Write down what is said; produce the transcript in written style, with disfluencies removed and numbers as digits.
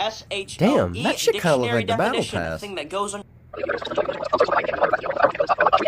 S-H-O-E. Damn, that shit kinda look Dictionary like the battle definition, pass. a thing that goes on.